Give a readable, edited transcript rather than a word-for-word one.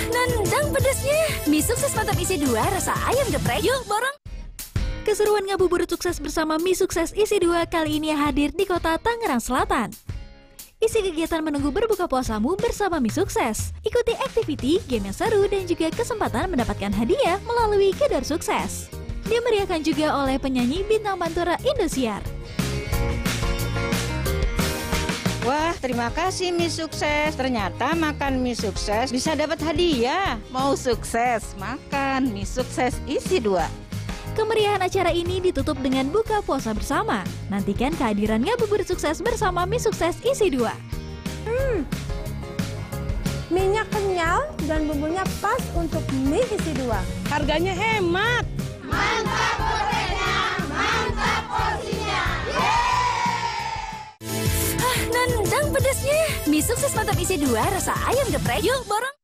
Nendang pedasnya. Mie sukses mantap isi 2 rasa ayam geprek. Yuk borong. Keseruan ngabuburit sukses bersama Mie Sukses Isi 2 kali ini hadir di kota Tangerang Selatan. Isi kegiatan menunggu berbuka puasamu bersama Mie Sukses. Ikuti activity, game yang seru, dan juga kesempatan mendapatkan hadiah melalui Kedar Sukses. Dimeriahkan juga oleh penyanyi bintang Pantura Indosiar. Wah, terima kasih Mie Sukses. Ternyata makan Mie Sukses bisa dapat hadiah. Mau sukses, makan Mie Sukses Isi 2. Kemeriahan acara ini ditutup dengan buka puasa bersama. Nantikan kehadiran ngabuburit sukses bersama Mie Sukses Isi 2. Mie-nya kenyal dan bumbunya pas untuk mie isi 2. Harganya hemat. Mantap gorengnya, mantap porsinya. Nendang pedasnya. Mie sukses mantap isi 2 rasa ayam geprek. Yuk borong.